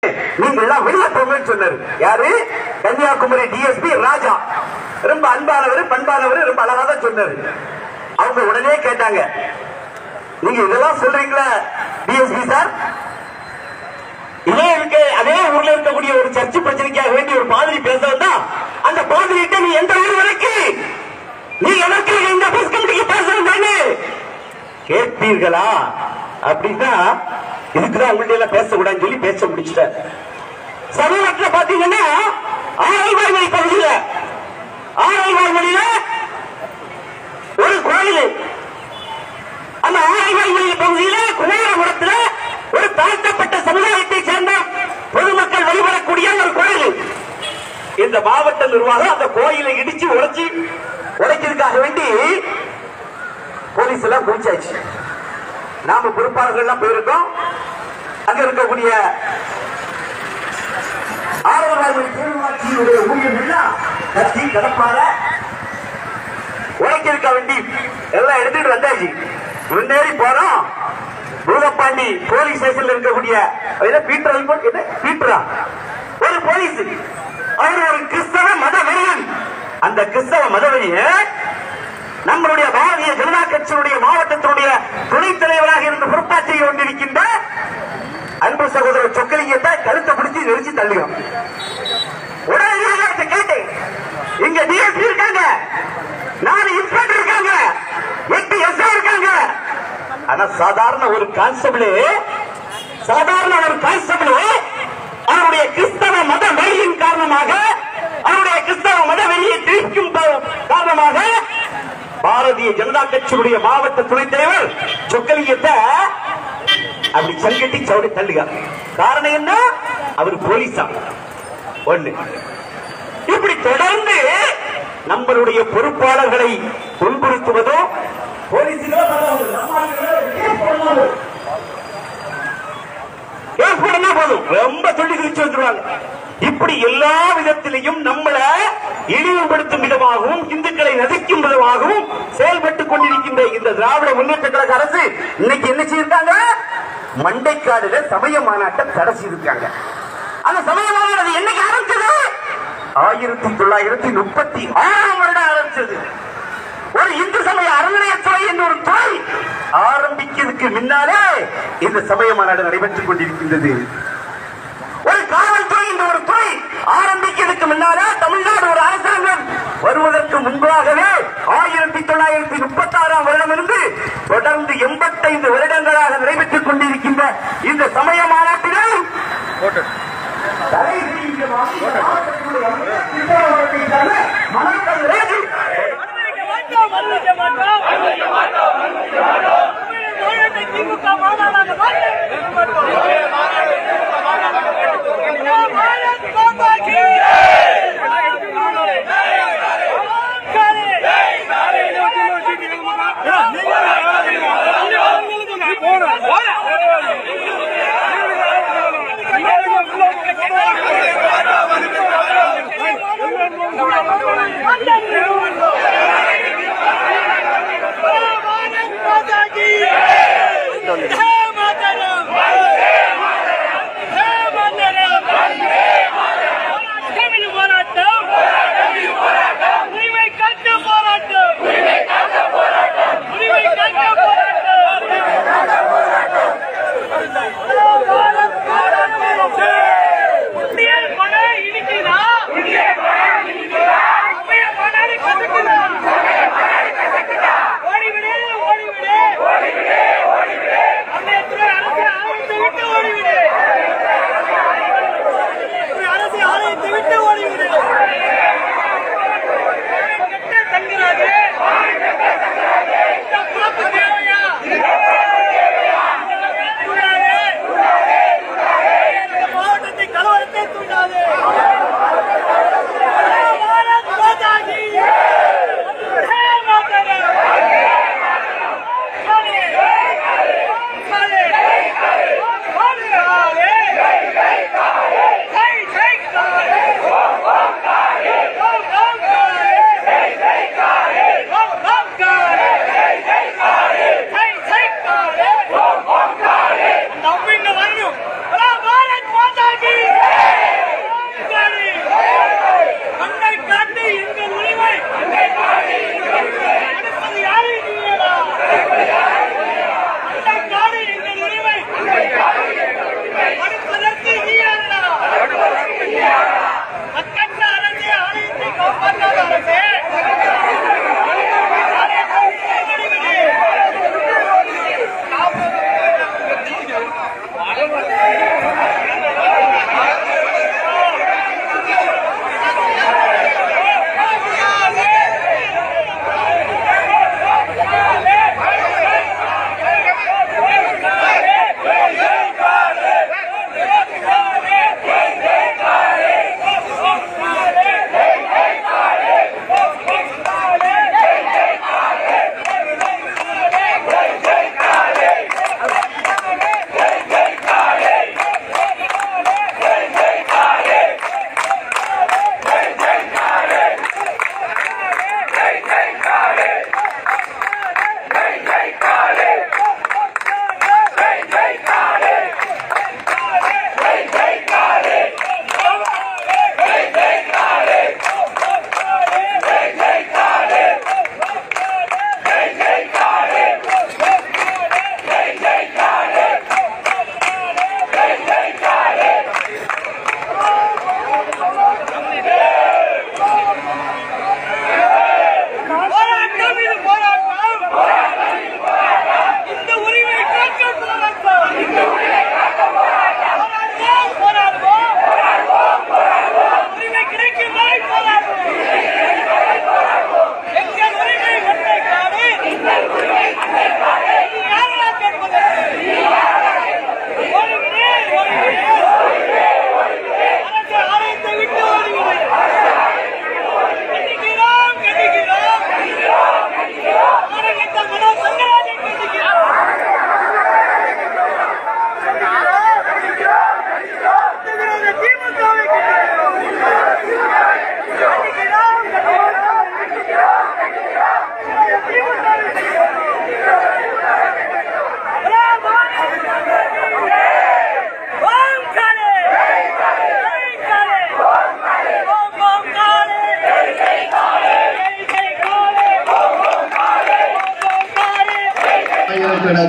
நீங்க எல்லாம் வெளியே போங்கன்னு சொன்னாரு. யாரு? கன்னியாகுமரி டிஎஸ்பி ராஜா. ரொம்ப அன்பானவர், பண்பானவர், ரொம்ப அழகா தான் சொன்னாரு. அவங்க உடனே கேட்டாங்க, நீங்க இதெல்லாம் சொல்றீங்களா டிஎஸ்பி சார்? இதே இருக்கு அதே ஊர்ல இருக்கக்கூடிய ஒரு சர்ச்சை பிரச்சனைக்காக வேண்டி ஒரு பாதிரி பேச வந்தா அந்த பாதிரிட்ட நீ எந்த ஊர் வரைக்கும் நீ எனக்கு இந்த பஸ் கமிட்டிக்கு பேசுறேன்னு கேட்பீர்களா அப்படின்னா இதுக்குதான் உங்கள்ட்ட எல்லாம் பேசக்கூடாதுன்னு சொல்லி பேச முடிச்சுட்டார். சமீபத்தில் பாத்தீங்கன்னா ஆரைவாய்மொழி பகுதியில ஒரு கோயில், அந்த ஆரைவாய்மொழி பகுதியில குமாரபுரத்தில் ஒரு தாழ்த்தப்பட்ட சமுதாயத்தை சேர்ந்த பொதுமக்கள் வழிபடக்கூடிய ஒரு கோயில். இந்த மாவட்ட நிர்வாகம் அந்த கோயிலை இடிச்சு உடைக்கிறதுக்காக வேண்டி போலீஸ் எல்லாம் குளிச்சாச்சு. நாம பொறுப்பாளர்கள் எல்லாம் போயிருக்கோம். அங்க இருக்கக்கூடிய ஆரவாய்மொழி பேரூராட்சியினுடைய ஊழியர்கள் கத்தி கடப்பார உடைக்கிறதுக்காக வேண்டி எல்லாம் எடுத்துட்டு வந்தாச்சு. முன்னேறி போறோம். பூதப்பாண்டி போலீஸ் ஸ்டேஷன்ல இருக்கக்கூடிய பீட்டரா ஒரு போலீஸ், அவர் ஒரு கிறிஸ்தவ மதவெறியன். அந்த கிறிஸ்தவ மதவெறிய நம்மளுடைய பாரதிய ஜனதா கட்சியினுடைய மாவட்டத்தினுடைய துணைத் தலைவராக இருந்து பொறுப்பாற்றி கொண்டிருக்கின்ற அன்பு சகோதரர் சொக்கலிங்கத்தை கழுத்தை பிடிச்சி நெரிச்சு தள்ளுகிறோம். உடனடியாக கேட்டேன், இங்க டிஎஸ்பி இருக்காங்க, 4 இன்ஸ்பெக்டர் இருக்காங்க, 8 எஸ்ஐ இருக்காங்க. ஆனா சாதாரண ஒரு கான்ஸ்டபிள் அவருடைய கிறிஸ்தவ மத வெளியின் காரணமாக, அவருடைய கிறிஸ்தவ மத வெளியை திரிக்கும் காரணமாக பாரதிய ஜனதா கட்சியுடைய மாவட்ட துணைத் தலைவர் சொக்கலிங்கத்தை அப்படி சங்கட்டி சவுடி தள்ளுக. காரணம் என்ன? அவர் போலீஸா ஒண்ணு. இப்படி தொடர்ந்து நம்மளுடைய பொறுப்பாளர்களை துன்புறுத்துவதோ போலீஸுகளோ போதும் ரொம்ப சொல்லி கிழிச்சு வந்துருவாங்க. இப்படி எல்லா விதத்திலையும் நம்மளை இழிவுபடுத்தும் விதமாகவும் இந்துக்களை நதிக்கும் விதமாகவும் செயல்பட்டுக் கொண்டிருக்கின்ற இந்த திராவிட முன்னேற்ற கழக அரசு இன்னைக்கு என்ன செய்திருக்காங்க? மண்டைக்காடுல சமய மாநாட்டம் தடை செய்திருக்காங்க. அந்த சமய மாநாடு என்னைக்கு ஆரம்பிச்சது? 1936 வருடம் ஆரம்பிச்சது. ஒரு இந்து சமய அறநிலையத்துறை என்ற ஒரு துறை ஆரம்பிக்கிறதுக்கு முன்னாலே இந்த சமய மாநாடு நடைபெற்றுக் கொண்டிருக்கின்றது. ஒரு காவல்துறை என்ற ஒரு துறை ஆரம்பிக்கிறதுக்கு முன்னாலே தமிழ்நாடு ஒரு அரசாங்கம் வருவதற்கு முன்பாகவே 1936 வருடமிருந்து தொடர்ந்து 85 வருடங்களாக நடைபெற்றுக் கொண்டிருக்கின்ற இந்த சமய மாநாட்டில்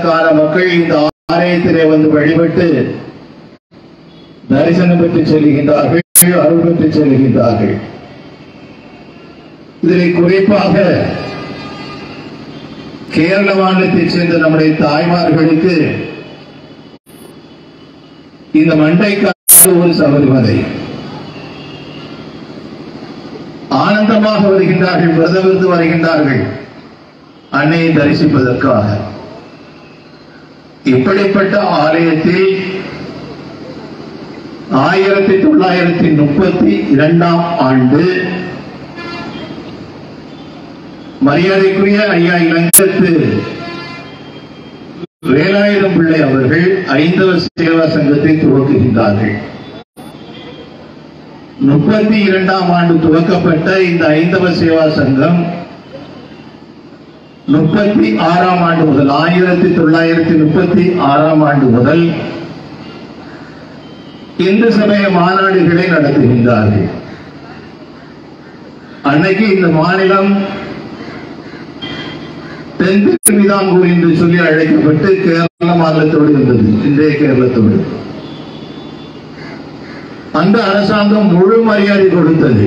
லட்சக்கணக்கான மக்கள் இந்த ஆலயத்திலே வந்து வழிபட்டு தரிசனம் பெற்று செல்கின்றார்கள், அருள் பெற்று செல்கின்றார்கள். இதில் குறிப்பாக கேரள மாநிலத்தைச் சேர்ந்த நம்முடைய தாய்மார்களுக்கு இந்த மண்டைக்காடு ஒரு சபரிமலை. ஆனந்தமாக வருகின்றார்கள், விரதமிருந்து வருகின்றார்கள் அன்னையை தரிசிப்பதற்காக. இப்படிப்பட்ட ஆலயத்தில் 1932ஆம் ஆண்டு மரியாதைக்குரிய ஐயா இளங்கத்து வேலாயுதம் பிள்ளை அவர்கள் ஐந்தவ சேவா சங்கத்தை துவக்குகின்றார்கள். 32ஆம் ஆண்டு துவக்கப்பட்ட இந்த ஐந்தவ சேவா சங்கம் 36ஆம் ஆண்டு முதல் 1936ஆம் ஆண்டு முதல் இந்து சமய மாநாடுகளை நடத்துகின்றார்கள். அன்னைக்கு இந்த மாநிலம் தென் திருவிதாங்கூர் என்று சொல்லி அழைக்கப்பட்டு கேரள மாநிலத்தோடு இருந்தது, இன்றைய கேரளத்தோடு. அந்த அரசாங்கம் முழு மரியாதை கொடுத்தது.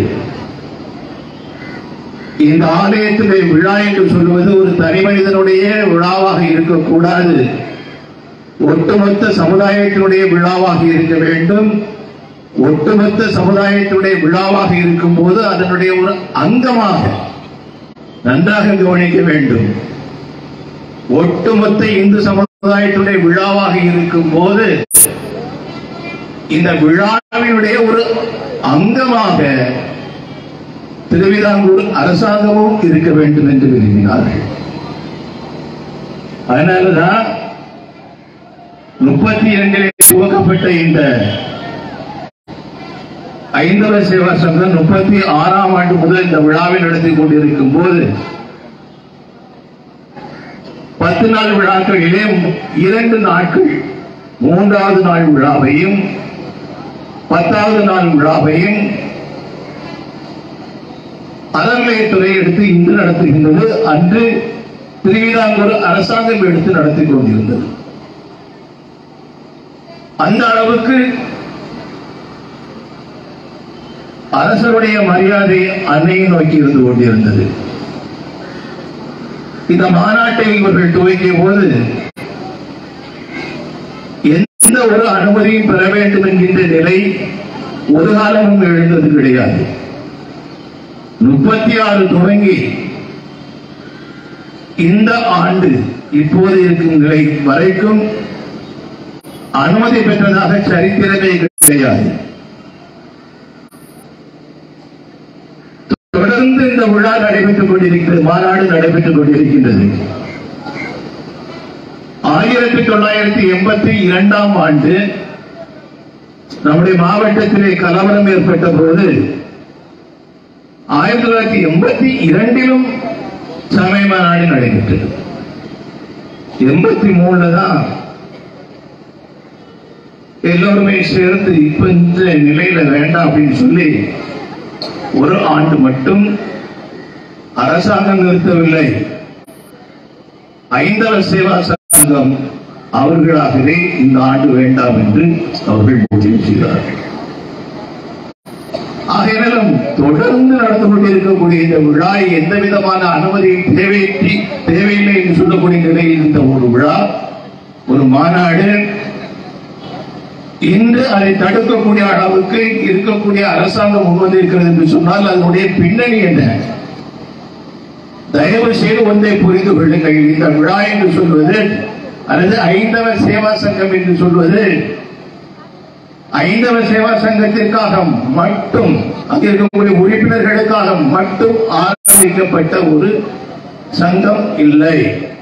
இந்த ஆலயத்திலே விழா என்று சொல்வது ஒரு தனி மனிதனுடைய விழாவாக இருக்கக்கூடாது, ஒட்டுமொத்த சமுதாயத்தினுடைய விழாவாக இருக்க வேண்டும். ஒட்டுமொத்த சமுதாயத்தினுடைய விழாவாக இருக்கும் போது அதனுடைய ஒரு அங்கமாக நன்றாக கவனிக்க வேண்டும். ஒட்டுமொத்த இந்து சமுதாயத்தினுடைய விழாவாக இருக்கும் போது இந்த விழாவினுடைய ஒரு அங்கமாக திருவிதாங்கூர் அரசாங்கமும் இருக்க வேண்டும் என்று விரும்பினார்கள். அதனாலதான் 32 துவக்கப்பட்ட இந்த ஐந்தவ சேவா சங்கம் 36ஆம் ஆண்டு முதல் இந்த விழாவை நடத்தி கொண்டிருக்கும் போது 10 நாள் விழாக்களிலே 2 நாட்கள் 3வது நாள் விழாவையும் 10வது நாள் விழாவையும் அறநிலையத்துறை எடுத்து இன்று நடத்துகின்றது. அன்று திருவிதாங்கூர் அரசாங்கம் எடுத்து நடத்தி கொண்டிருந்தது. அந்த அளவுக்கு அரசருடைய மரியாதை அன்னையை நோக்கி இருந்து கொண்டிருந்தது. இந்த மாநாட்டை இவர்கள் துவக்கிய போது எந்த ஒரு அனுமதியும் பெற வேண்டும் என்கின்ற நிலை ஒரு காலமும் எழுந்தது கிடையாது. 36 துவங்கி இந்த ஆண்டு இப்போது இருக்கும் நிலை வரைக்கும் அனுமதி பெற்றதாக சரித்திரமே கிடையாது. தொடர்ந்து இந்த விழா நடைபெற்றுக் கொண்டிருக்கிறது, மாநாடு நடைபெற்றுக் கொண்டிருக்கின்றது. 1982ஆம் ஆண்டு நம்முடைய மாவட்டத்திலே கலவரம் ஏற்பட்ட போது 1982லும் சமய மாநாடு நடைபெற்றது. 83 தான் எல்லோருமே சேர்ந்து இப்ப இந்த நிலையில வேண்டாம் அப்படின்னு சொல்லி ஒரு ஆண்டு மட்டும் அரசாங்கம் நிறுத்தவில்லை. ஐந்தவ சேவா சங்கம் அவர்களாகவே இந்த ஆண்டு வேண்டாம் என்று அவர்கள் முடிவு செய்தார்கள். ஆகையினாலும் தொடர்ந்து நடந்து கொண்டிருக்கக்கூடிய இந்த விழா எந்த விதமான அனுமதியும் தேவையில்லை என்று சொல்லக்கூடிய நிலையில் இருந்த ஒரு விழா, ஒரு மாநாடு இன்று அதை தடுக்கக்கூடிய அளவுக்கு இருக்கக்கூடிய அரசாங்கம் முன்வந்திருக்கிறது என்று சொன்னால் அதனுடைய பின்னணி என்ன? தயவு செய்து ஒன்றை புரிந்து கொள்ளுங்கள். இந்த விழா என்று சொல்வது அல்லது ஐந்தவ சேவா சங்கம் என்று சொல்வது ஐந்தவ சேவா சங்கத்திற்காக மட்டும், அங்கே இருக்கக்கூடிய உறுப்பினர்களுக்காக மட்டும் ஆரம்பிக்கப்பட்ட ஒரு சங்கம் இல்லை.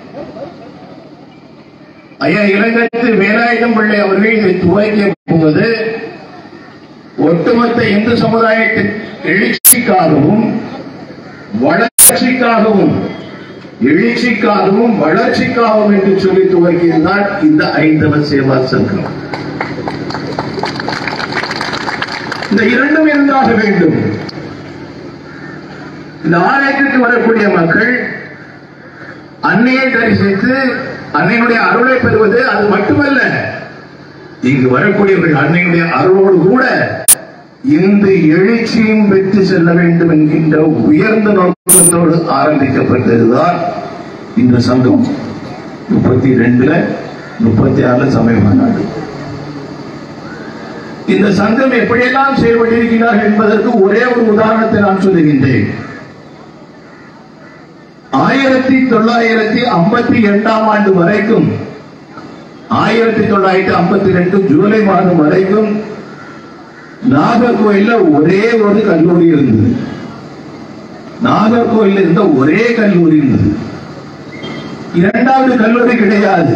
ஐயா இளங்கத்து வேலாயுதம் பிள்ளை அவர்கள் இதை துவக்கிய போது ஒட்டுமொத்த இந்து சமுதாயத்தின் எழுச்சிக்காகவும் வளர்ச்சிக்காகவும் வளர்ச்சிக்காகவும் என்று சொல்லி துவக்கியதுதான் இந்த ஐந்தவ சேவா சங்கம். இந்த இரண்டும் இருந்தாக வேண்டும். இந்த ஆலயத்திற்கு வரக்கூடிய மக்கள் அன்னையை தரிசித்து அன்னையினுடைய அருளை பெறுவது அது மட்டுமல்ல, இங்கு வரக்கூடியவர்கள் அன்னையுடைய அருளோடு கூட இந்த எழுச்சியும் பெற்று செல்ல வேண்டும் என்கின்ற உயர்ந்த நோக்கத்தோடு ஆரம்பிக்கப்பட்டதுதான் இந்த சங்கம். 32ல 36ல சமய மாநாடு. இந்த சங்கம் எப்படியெல்லாம் செயல்பட்டிருக்கிறார்கள் என்பதற்கு ஒரே ஒரு உதாரணத்தை நான் சொல்லுகின்றேன். 1952ஆம் ஆண்டு வரைக்கும், 1952 ஜூலை மாதம் வரைக்கும் நாகர்கோயில்ல ஒரே ஒரு கல்லூரி இருந்தது. நாகர்கோயில் இருந்த ஒரே கல்லூரி இருந்தது. இரண்டாவது கல்லூரி கிடையாது.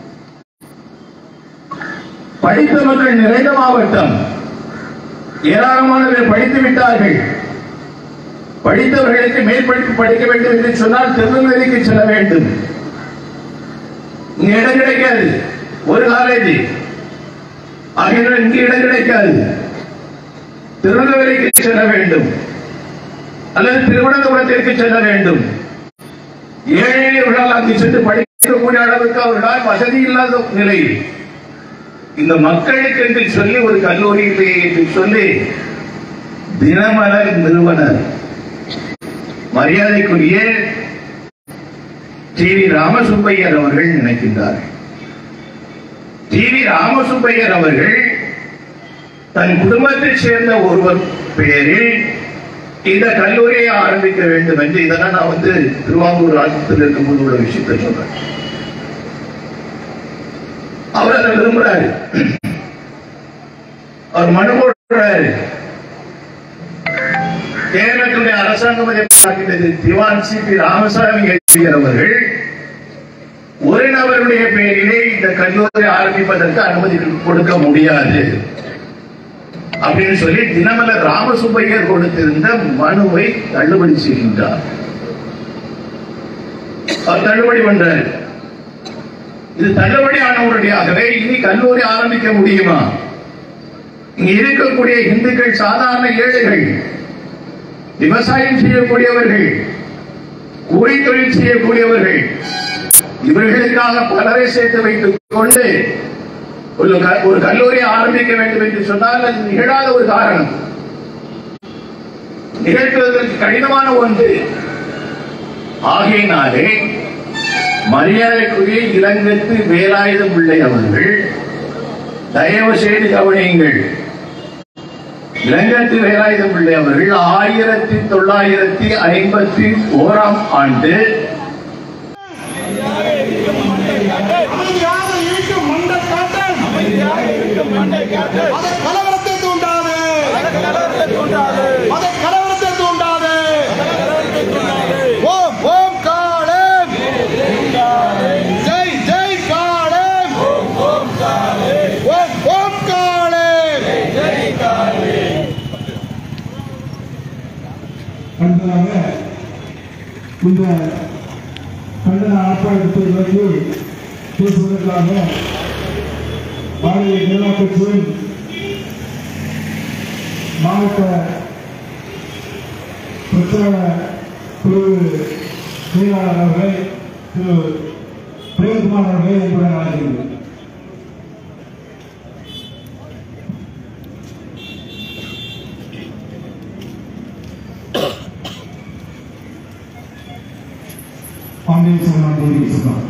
படித்த மக்கள் நிறைந்த மாவட்டம். ஏராளமானவர்கள் படித்து விட்டார்கள். படித்தவர்களுக்கு மேற்படிப்பு படிக்க வேண்டும் என்று சொன்னால் திருநெல்வேலிக்கு செல்ல வேண்டும். இங்க இடம் கிடைக்காது. ஒரு காலேஜ் ஆகியோர் இங்கு இடம் கிடைக்காது. திருநெல்வேலிக்கு செல்ல வேண்டும் அல்லது திருவனந்தபுரத்திற்கு செல்ல வேண்டும். ஏழையவர்களால் அங்கு சென்று படிக்கக்கூடிய அளவுக்கு அவர்களால் வசதி இல்லாத நிலையில் இந்த மக்களுக்கு என்று சொல்லி ஒரு கல்லூரி என்று சொல்லி தினமலர் நிறுவனர் மரியாதைக்குரிய டி.வி. ராமசுப்பையர் அவர்கள் நினைக்கின்றார்கள். டி.வி. ராமசுப்பையர் அவர்கள் தன் குடும்பத்தைச் சேர்ந்த ஒருவர் பெயரில் இந்த கல்லூரியை ஆரம்பிக்க வேண்டும் என்று, இதெல்லாம் நான் திருவாங்கூர் ராஜ்யத்தில் இருக்கும்போது உள்ள விஷயத்தை சொல்றேன். அவர் அதை விரும்புறாரு. அவர் மனு போடுறாரு. கேரளத்துடைய அரசாங்கம் அதை பார்க்கின்றது. திவான் சி.பி. ராமசாமி அவர்கள் ஒரு நபருடைய பெயரிலே இந்த கல்லூரி ஆரம்பிப்பதற்கு அனுமதி கொடுக்க முடியாது அப்படின்னு சொல்லி தினமலர் ராமசுப்பையர் கொடுத்திருந்த மனுவை தள்ளுபடி செய்கின்றார். அவர் தள்ளுபடி பண்றார். இது தள்ளுபடி ஆனவருடையாகவே இனி கல்லூரி ஆரம்பிக்க முடியுமா? இங்க இருக்கக்கூடிய இந்துக்கள் சாதாரண ஏழைகள், விவசாயம் செய்யக்கூடியவர்கள், கூலி தொழில் செய்யக்கூடியவர்கள், இவர்களுக்காக பலரை சேர்த்து வைத்துக் கொண்டு ஒரு கல்லூரி ஆரம்பிக்க வேண்டும் என்று சொன்னால் அது நிகழாத ஒரு காரணம், நிகழ்த்துவதற்கு கடினமான ஒன்று. ஆகையினாலே மரியாதைக்குரிய இளங்கத்து வேலாயுதம் பிள்ளை அவர்கள் தயவு செய்து கவனியுங்கள். இளங்கத்து வேலாயுதம் பிள்ளை அவர்கள் 1951ஆம் ஆண்டு கலவரத்தை தூண்டாது, கலவரத்தை தூண்டாது. ஓம் ஓம் காளம், ஜெய் ஜெய் காளம், ஓம் ஓம் காளம். அடுத்ததாக இந்த கண்டன ஆர்ப்பாட்டத்தை பற்றி பேசுவதற்காக பாரதிய ஜனதா கட்சியின் மாவட்ட பிரச்சார குழு செயலாளர் அவர்களை திரு பிரேம்குமார் அவர்களை என்புடன் அழைக்கின்றனர். பாண்டியன் சொன்னார்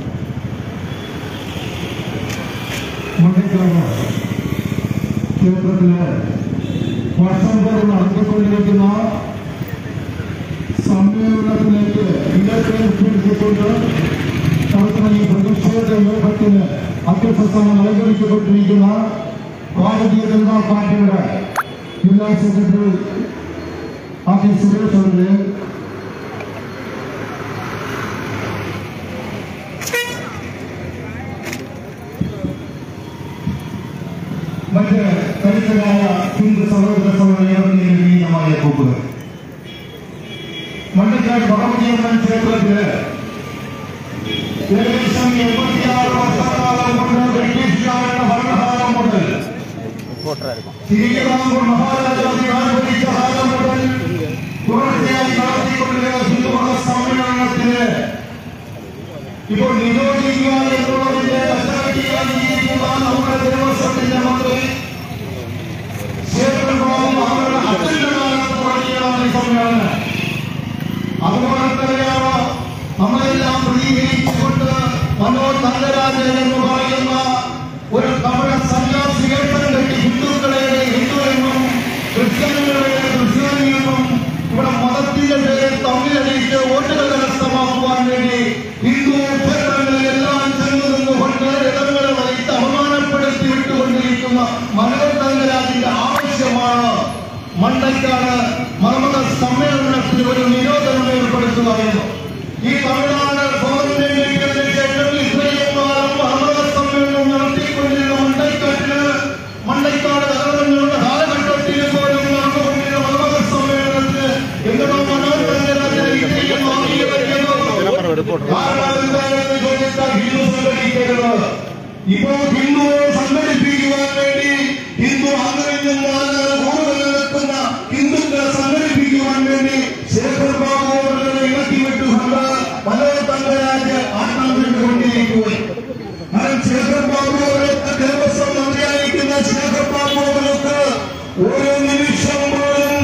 மண்டைக்காக ക്ഷേത്രത്തില് വർഷം തോറും നടത്തിക്കൊണ്ടിരിക്കുന്ന സമ്മേളനത്തിലേക്ക് ഇടപെട്ടുകൊണ്ട് നടത്തുന്ന ഈ പ്രതിഷേധ യോഗത്തിന് അധ്യക്ഷസ്ഥാനം അലങ്കരിക്കപ്പെട്ടിരിക്കുന്ന ഭാരതീയ ജനതാ പാർട്ടിയുടെ ജില്ലാ സെക്രട്ടറി ആർ.ടി. സുരേഷ് അവരുടെ മറ്റ് കരുത്തരായ ഹിന്ദു സഹോദര സഹോദരമായ കൂട്ടുകൾ മണ്ഡലക്കാട് ഭഗവതിയമ്മൻ ക്ഷേത്രത്തില് ഏകദേശം 86 വർഷക്കാലം കൊണ്ട് ബ്രിട്ടീഷുകാരുടെ ഭരണകാലം മുതൽ തിരികെതാങ്കൂർ മഹാരാജാവിനെ ആരംഭിച്ച കാലം മുതൽ തുടർച്ചയായി നടത്തിക്കൊണ്ടിരുന്ന ഹിന്ദു മത സമ്മേളനത്തിന് ഇപ്പോൾ നിരോധിക്കുക എന്നുള്ള എന്ന് പറയുന്ന ഒരു തമിഴ സന്യാസി വേഷം കെട്ടി ഹിന്ദുക്കളെ ഹിന്ദു എന്നും ക്രിസ്ത്യാനികളെ ക്രിസ്ത്യാനി എന്നും ഇവിടെ മതത്തിന്റെ പേരിൽ തമ്മിലടിച്ച് വോട്ടുകൾ കരസ്ഥമാക്കുവാൻ വേണ്ടി ഹിന്ദു ക്ഷേത്രങ്ങളിലെല്ലാം ചെന്നു നിന്നുകൊണ്ട് ഇടങ്ങളെ വഹിച്ച് അപമാനപ്പെടുത്തി വിട്ടുകൊണ്ടിരിക്കുന്ന മനോജ് തങ്കരാജിന്റെ ആവശ്യമാണ് മണ്ടയ്ക്കാണ് മർമ്മത സമ്മേളനത്തിൽ ഒരു നിരോധനം ഏർപ്പെടുത്തുക എന്ന്. ഈ തമിഴ്നാട് സ്വാതന്ത്ര്യം ലഭിക്കുന്നതിന് ശേഷം ഇത്രയും കാലം മർമ്മത സമ്മേളനം നടത്തിക്കൊണ്ടിരുന്ന മണ്ടയ്ക്കാട് കലവറങ്ങളുടെ കാലഘട്ടത്തിൽ പോലും നടന്നുകൊണ്ടിരുന്ന മർമ്മത സമ്മേളനത്തിന് എങ്ങനോ മനോജ് തങ്കരാജിനെ ഇത്രയും ഇപ്പോ ഹിന്ദുവെ സംഘടിപ്പിക്കുവാൻ വേണ്ടി ഹിന്ദു ആഗ്രഹിക്കുന്ന ഹിന്ദുക്കളെ സംഘടിപ്പിക്കുവാൻ വേണ്ടി ശേഖർ ബാബു അവരുടെ ഇളക്കി വിട്ടുകൊണ്ട് മനോജ് തങ്കരാജ് ആട്ടം കണ്ടുകൊണ്ടിരിക്കുകയും കാരണം ശേഖർ ബാബു അവരൊക്കെ ദേവസ്വം മന്ത്രിയായിരിക്കുന്ന ശേഖർ ബാബു അവർക്ക് ഓരോ നിമിഷം പോലും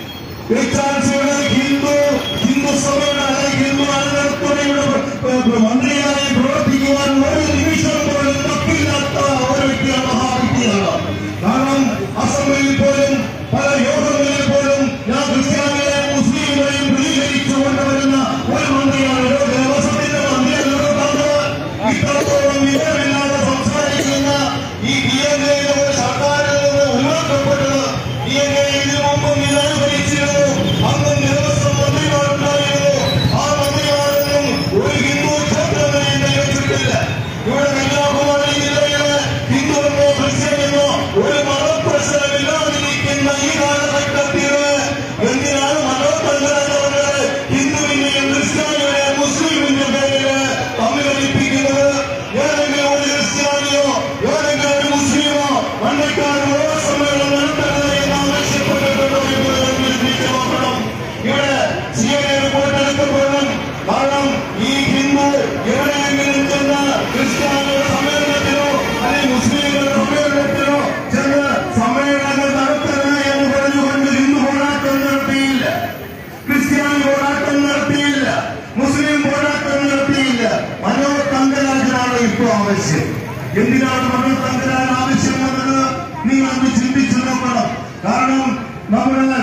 ഹിന്ദു സഭയുടെ ഹിന്ദു ആചരണത്തോടെ മന്ത്രിയായി പ്രവർത്തിക്കുവാൻ ഒരു നിമിഷം പോലും തപ്പില്ലാത്ത ഒരു വ്യക്തിയാണ് മഹാവ്യക്തിയാണ്. കാരണം അസംബ്ലിയിൽ പോലും പല യോഗങ്ങളിൽ പോലും ഞാൻ ക്രിസ്ത്യാനികളെയും മുസ്ലിങ്ങളെയും പ്രതികരിച്ചു കൊണ്ടുവരുന്ന ഒരു മന്ത്രിയാണ്. ദേവസ്വത്തിന്റെ മന്ത്രിയാണ്. ഇത്രത്തോളം വിവരമില്ലാതെ സംസാരിക്കുന്ന ഈ DNA ഒരു സർക്കാരിൽ നിന്ന് ഒഴിവാക്കപ്പെട്ടത് DNA ഇതിനു മുമ്പും ഇതാണ് ഭരിച്ചിരുന്നു. അന്ന് ദേവസ്വം മന്ത്രിമാരുണ്ടായിരുന്നു. ആ മന്ത്രിമാരൊന്നും ഒരു ഹിന്ദു ക്ഷേത്രങ്ങളെയും കൈവച്ചിട്ടില്ല. ഇവിടെ കന്യാകുമാരി ജില്ലയിലെ ഹിന്ദുവെന്നോ ക്രിസ്ത്യനെന്നോ ഒരു മതപ്രശ്നമില്ലാതിരിക്കുന്ന ഈ കാലഘട്ടത്തിൽ എന്തിനാണ് മനോജ് തങ്കരാജ് അവരുടെ ഹിന്ദുവിന്റെയും ക്രിസ്ത്യാനിയുടെയും മുസ്ലിമിന്റെ പേരില് തമ്മിലടിപ്പിക്കുന്നത്? ഏതെങ്കിലും ഒരു ക്രിസ്ത്യാനിയോ ഏതെങ്കിലും ഒരു മുസ്ലിമോ മണ്ണക്കാട് സമ്മേളനം നടത്തരുത് എന്ന് ആവശ്യപ്പെട്ടിട്ടുണ്ടോ എന്ന് അന്വേഷിച്ച് നോക്കണം. ഇവിടെ CIA റിപ്പോർട്ട് എടുക്കപ്പെടണം. കാരണം ഈ ഹിന്ദു എവിടെയെങ്കിലും ചെന്ന് ക്രിസ്ത്യാനിയുടെ സമ്മേളനത്തിനോ അല്ലെങ്കിൽ മുസ്ലിങ്ങളുടെ സമ്മേളനത്തിനോ ചെന്ന് സമ്മേളനങ്ങൾ നടത്തരുത് എന്ന് പറഞ്ഞുകൊണ്ട് ഹിന്ദു പോരാട്ടം നടത്തിയില്ല, ക്രിസ്ത്യാനി പോരാട്ടം നടത്തിയില്ല, മുസ്ലിം പോരാട്ടം നടത്തിയില്ല. മനോജ് തങ്കരാജനാണ് ഇപ്പോൾ ആവശ്യം. എന്തിനാണ് മനോജ് തങ്കരാജ് ആവശ്യം വന്നത്? നിങ്ങൾ അത് ചിന്തിച്ചു നോക്കണം. കാരണം നമ്മുടെ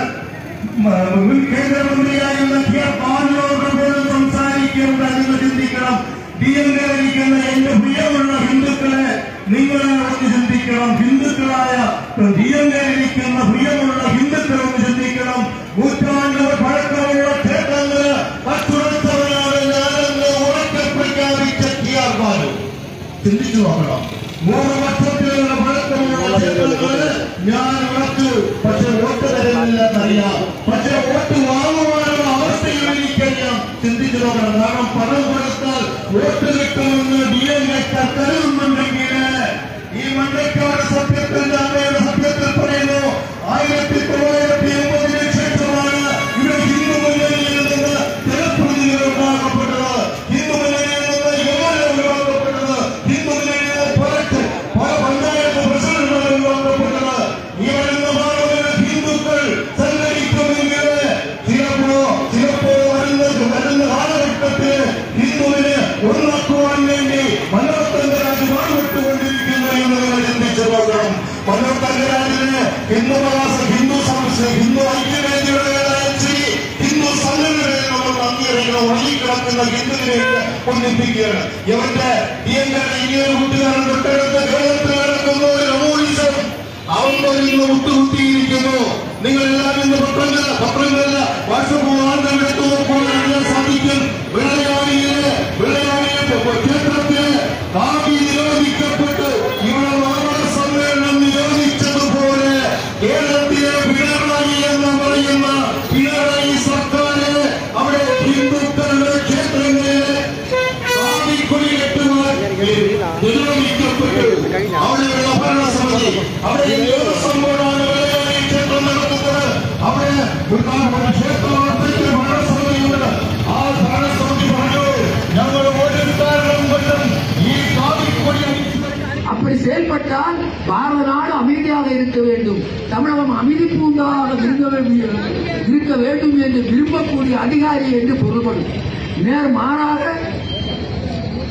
കേന്ദ്രമന്ത്രിയായിരുന്ന പാർലമെന്റ് പോലും സംസാരിക്കേണ്ട നിങ്ങൾ ചിന്തിക്കണം. DNA ഭരിക്കുന്ന എന്റെ പ്രിയമുള്ള ഹിന്ദുക്കളെ നിങ്ങളെ ഒന്ന് ചിന്തിക്കണം. ഹിന്ദുക്കളായ DNA ഭരിക്കുന്ന പ്രിയമുള്ള ഹിന്ദുക്കളെ ഒന്ന് ചിന്തിക്കണം. നൂറ്റാണ്ടുകൾ പഴക്കമുള്ള ക്ഷേത്രങ്ങള് കച്ചുടച്ചവരാണ് ഞാനെന്ന് ഉറക്കെ പ്രഖ്യാപിച്ച TR ചിന്തിച്ചു നോക്കണം. 3 വർഷത്തിലുള്ള പഴക്കമുള്ള ക്ഷേത്രങ്ങള് ഞാൻ ഉറച്ചു, പക്ഷെ വോട്ട് തരുന്നില്ലെന്നറിയാം, പക്ഷെ വോട്ട് വാങ്ങുവാനുള്ള അവസ്ഥയിൽ എനിക്കറിയാം. ചിന്തിച്ചു നോക്കണം. കാരണം പണം കൊടുത്താൽ വോട്ട് കിട്ടുമെന്ന് DNA കരുതുന്നുണ്ടെങ്കിൽ ഈ മണ്ണക്കാട് സത്യത്തിന്റെ അമ്മയുടെ സത്യത്തിൽ പറയുന്നു 1980 ശേഷമാണ് ഇവിടെ ഹിന്ദു മുന്നണിയിൽ നിന്ന് ജനപ്രതിനിധികൾ ഉണ്ടാക്കപ്പെട്ടത്, ഹിന്ദു മുന്നണിയിൽ നിന്ന് MLA ഒഴിവാക്കപ്പെട്ടത്, ഹിന്ദു മുന്നണിയിൽ നിന്ന് പല പഞ്ചായത്ത് പ്രസിഡന്റുകൾ ഒഴിവാക്കപ്പെട്ടത്. ഈ വരുന്ന ഭാഗങ്ങളിൽ ഹിന്ദുക്കൾ സഞ്ചരിക്കുമെങ്കിൽ ചിലപ്പോ വരുന്ന കാലഘട്ടത്തിൽ ഹിന്ദുവിനെ ഒന്നാക്കുവാൻ വേണ്ടി മനോജ് തങ്കരാജ് പാടുപെട്ടുകൊണ്ടിരിക്കുന്നു എന്ന് നിങ്ങൾ ചിന്തിച്ചു നോക്കണം. മനോജ് തങ്കരാജിന് ഹിന്ദു ഐക്യവേദിയുടെ ഹിന്ദു സംഘടനകളിൽ നമ്മൾ അംഗീകരിക്കണം. ഒഴുകിക്കിടക്കുന്ന ഹിന്ദുവിനെ ഒന്നിപ്പിക്കുകയാണ്. ഇവരുടെ ഇനിയൊരു കൂട്ടുകാരൻ തൊട്ടടുത്ത് കേരളത്തിൽ നടക്കുന്ന ഒരു റവോളിസം അവൻ ഇന്ന് മുട്ടുകുത്തിയിരിക്കുന്നു. നിങ്ങളെല്ലാവരും ഇന്ന് പത്രങ്ങളല്ല വാട്സപ്പ് വാർത്തകളെടുത്ത് നോക്കുമ്പോൾ അറിയാൻ സാധിക്കും. വെള്ളയാണിയിലെ ക്ഷേത്രത്തില് കാവി നിരോധിക്കപ്പെട്ടു. ഇവിടെ വാർത്താ സമ്മേളനം നിരോധിച്ചതുപോലെ കേരളത്തിലെ പിണറായി എന്ന് പറയുന്ന പിണറായി സർക്കാര് അവിടെ ഹിന്ദുക്കളുടെ ക്ഷേത്രങ്ങളിലെ കാവി കൊടികെട്ടുവാൻ നിരോധിക്കപ്പെട്ടു. അവിടെയുള്ള ഭരണസമിതി അവിടെ ദേവസ്വം ബോർഡാണ് വെള്ളയാണി ക്ഷേത്രം നടത്തുന്നത്. അവിടെ ക്ഷേത്രത്തിൽ ഭരണസമിതിയുണ്ട്. ആ ഭരണസമിതി പറഞ്ഞു ഞങ്ങൾ ഒരു കാരണം കൊണ്ടും ഈ കാവിക്കൊടി அப்படி செயல்பட்டால் பாரத நாடு அமைதியாக இருக்க வேண்டும், தமிழகம் அமைதி பூந்தாக இருக்க வேண்டும் என்று விரும்பக்கூடிய அதிகாரி என்று பொருள்படும். நேர் மாறாக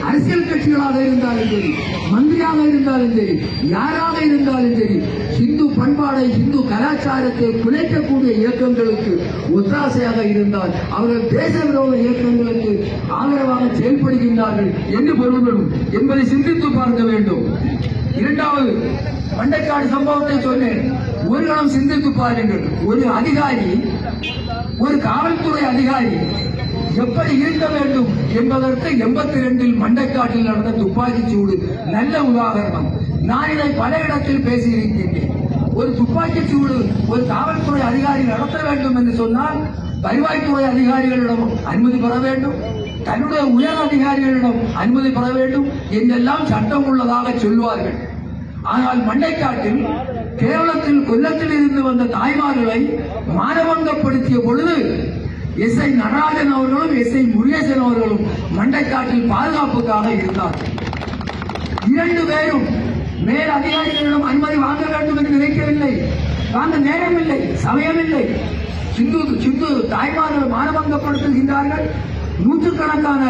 அரசியல் கட்சிகளாக இருந்தாலும் சரி, மந்திரியாக இருந்தாலும் சரி, யாராக இருந்தாலும் சரி, இந்து பண்பாடை இந்து கலாச்சாரத்தை குலைக்கக்கூடிய இயக்கங்களுக்கு ஒத்தாசையாக இருந்தால் அவர்கள் தேச விரோத இயக்கங்களுக்கு ஆதரவாக செயல்படுகின்றார்கள் என்று பொருள்படும் என்பதை சிந்தித்து பார்க்க வேண்டும். இரண்டாவது, மண்டைக்காடு சம்பவத்தை சொன்னேன். ஒரு கணம் சிந்தித்து பாருங்கள். ஒரு அதிகாரி, ஒரு காவல்துறை அதிகாரி எப்படி இருக்க வேண்டும் என்பதற்கு 82 மண்டைக்காட்டில் நடந்த துப்பாக்கி சூடு நல்ல உதாரணம். நான் இதை பல இடத்தில் பேசியிருக்கின்றேன். ஒரு துப்பாக்கி சூடு ஒரு காவல்துறை அதிகாரி நடத்த வேண்டும் என்று சொன்னால் வருவாய்த்துறை அதிகாரிகளிடம் அனுமதி பெற வேண்டும், தன்னுடைய உயர் அதிகாரிகளிடம் அனுமதி பெற வேண்டும் என்றெல்லாம் சட்டம் உள்ளதாக சொல்வார்கள். ஆனால் மண்டைக்காட்டில் கேரளத்தில் கொல்லத்தில் இருந்து வந்த தாய்மார்களை மானபங்கப்படுத்திய பொழுது எஸ்ஐ நடராஜன் அவர்களும் எஸ்ஐ முருகேசன் அவர்களும் மண்டைக்காட்டில் பாதுகாப்புக்காக இருந்தார்கள். 2 பேரும் மேல் அதிகாரிகளிடம் அனுமதி வாங்க வேண்டும் என்று நினைக்கவில்லை, வாங்க நேரமில்லை, சமயமில்லை. சிந்து தாய்மார்கள் மானபங்கப்படுத்துகின்றார்கள். நூற்றுக்கணக்கான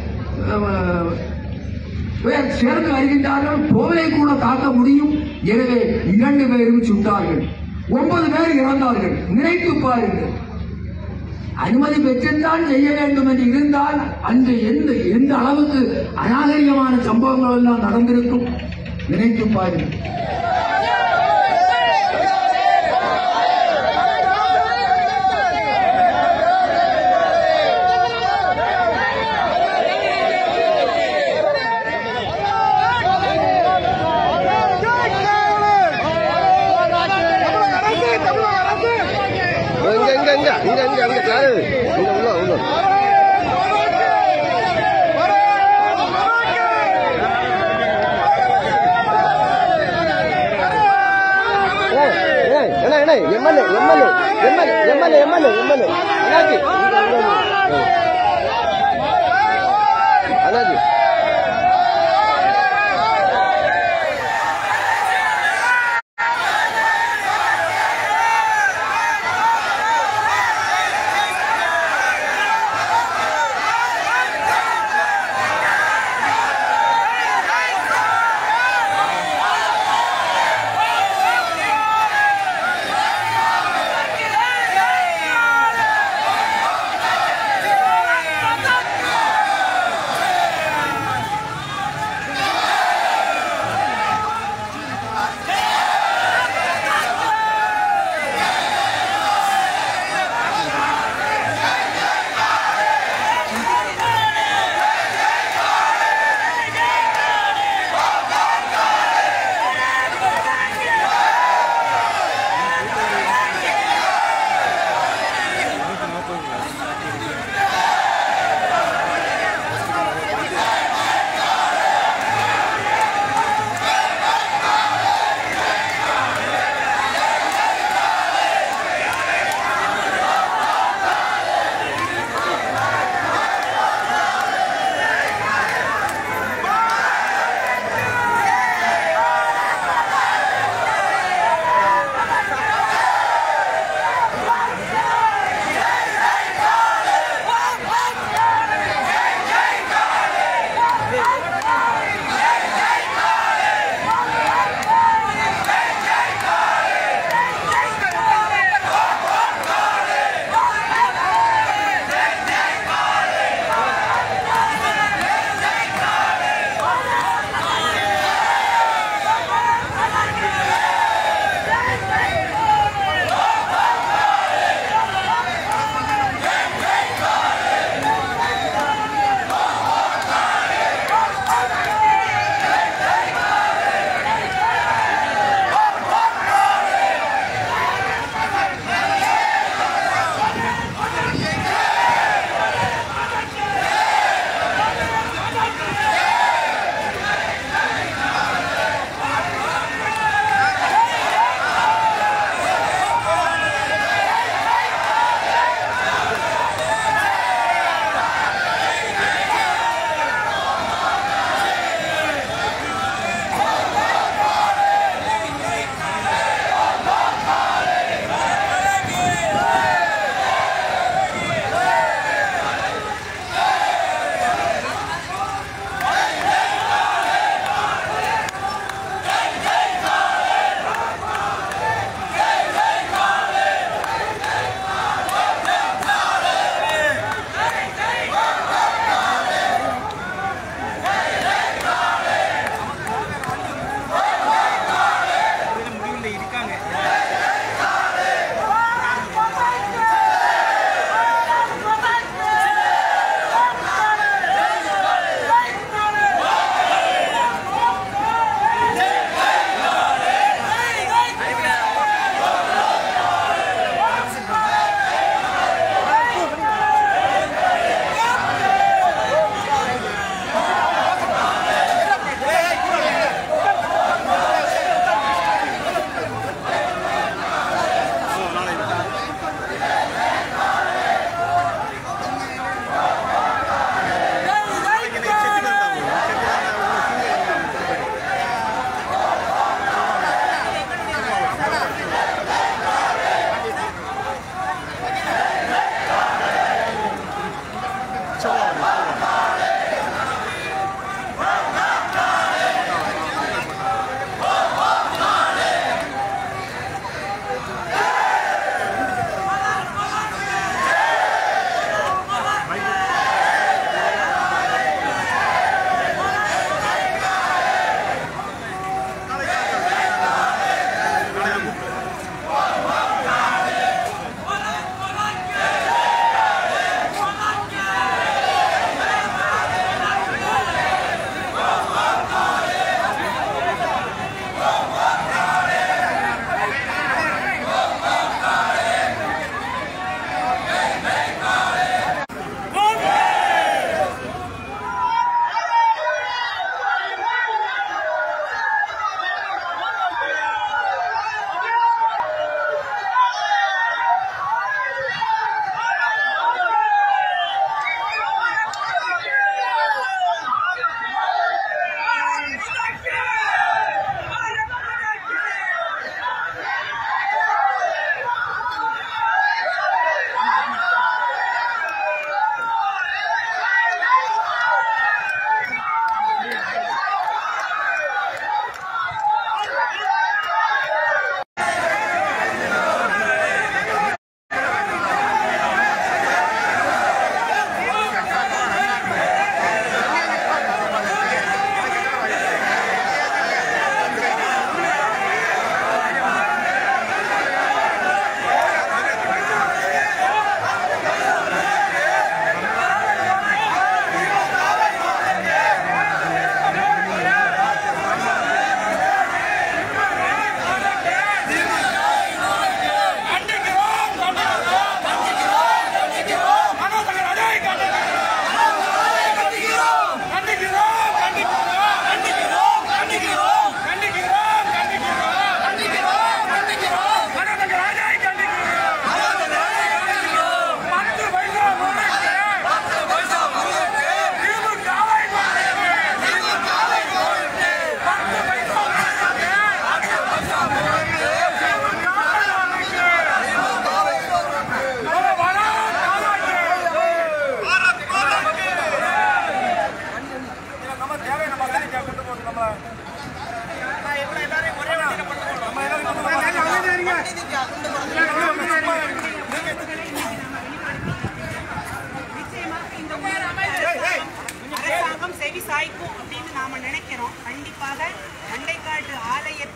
பேர் சேர்ந்து வருகின்றார்கள். கோவிலை கூட காக்க முடியும். எனவே 2 பேரும் சுட்டார்கள். 9 பேர் இறந்தார்கள். நினைத்து பாருங்கள். அனுமதி பெற்றுத்தான் செய்ய வேண்டும் என்று இருந்தால் அன்று எந்த அளவுக்கு அநாகரிகமான சம்பவங்கள் எல்லாம் நடந்திருக்கும். நினைத்து பாருங்கள்.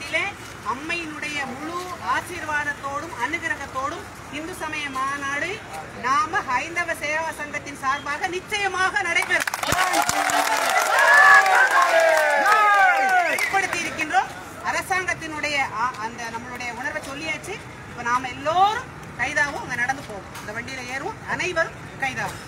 நாளிலே அம்மையினுடைய முழு ஆசீர்வாதத்தோடும் அனுகிரகத்தோடும் இந்து சமய மாநாடு நாம ஹைந்தவ சேவா சங்கத்தின் சார்பாக நிச்சயமாக நடைபெறும் வெளிப்படுத்தி இருக்கின்றோம். அரசாங்கத்தினுடைய அந்த நம்மளுடைய உணர்வை சொல்லியாச்சு. இப்ப நாம எல்லோரும் கைதாவும் அங்க நடந்து போவோம். அந்த வண்டியில ஏறுவோம், அனைவரும் கைதாகும்.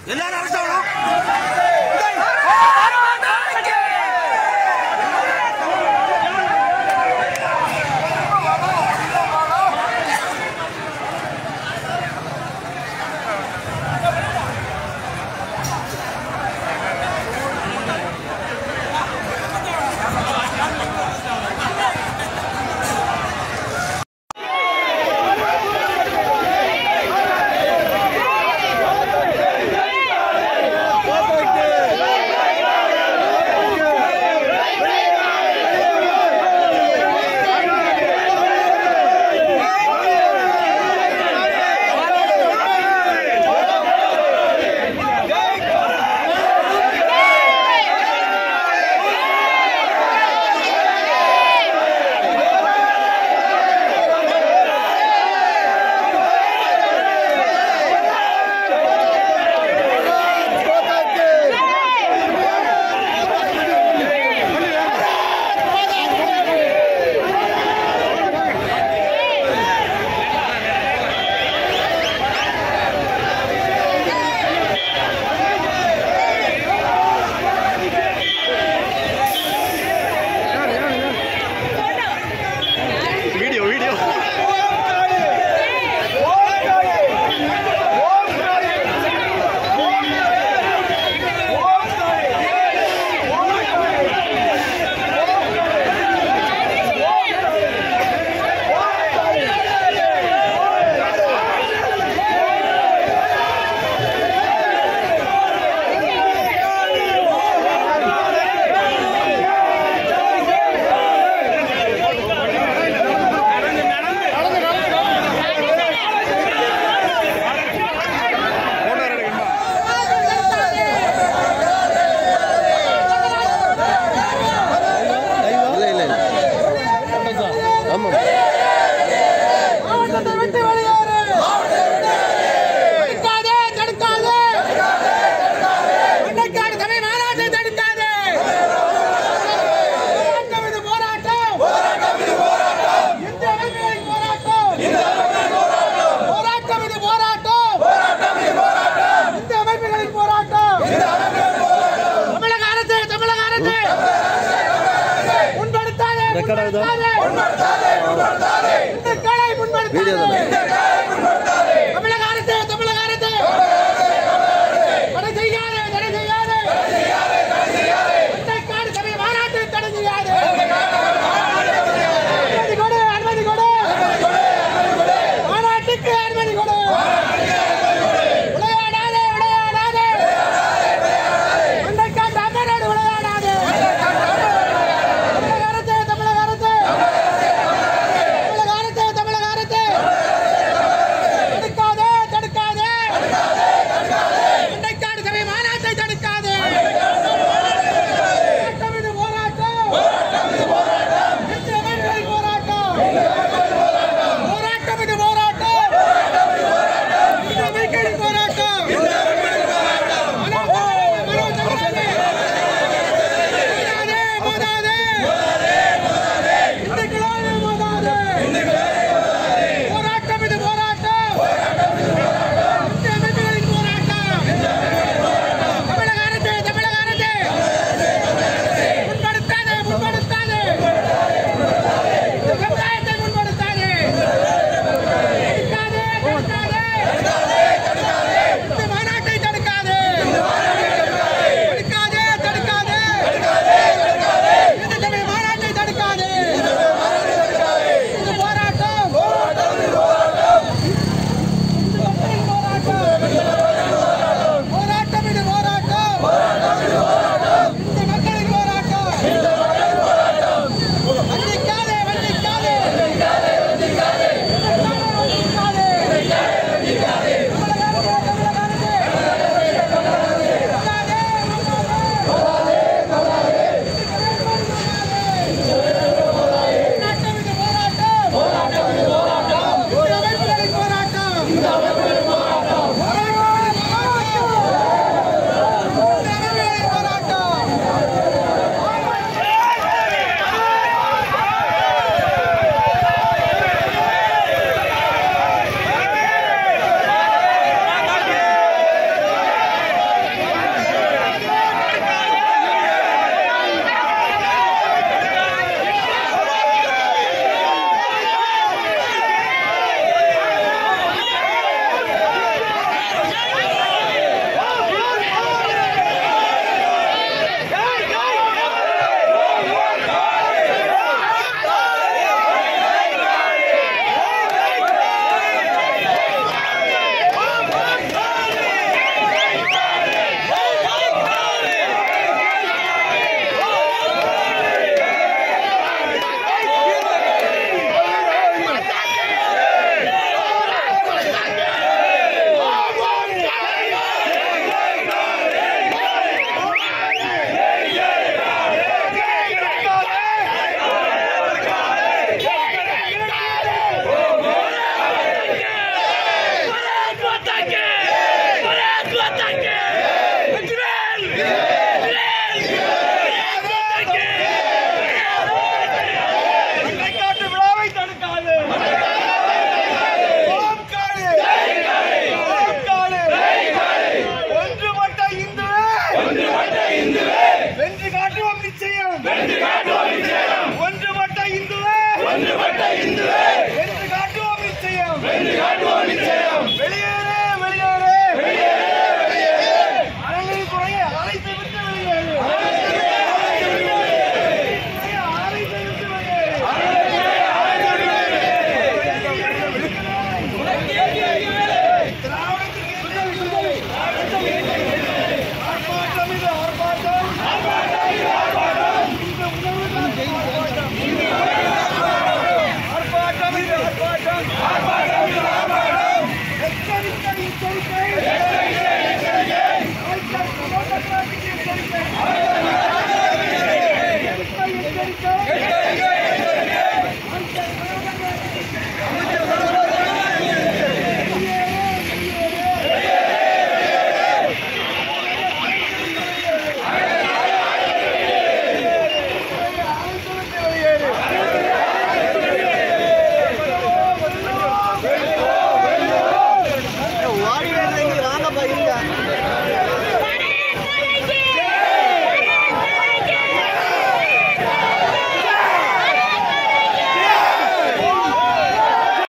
ரெக்கார்ட் ஆகுதா?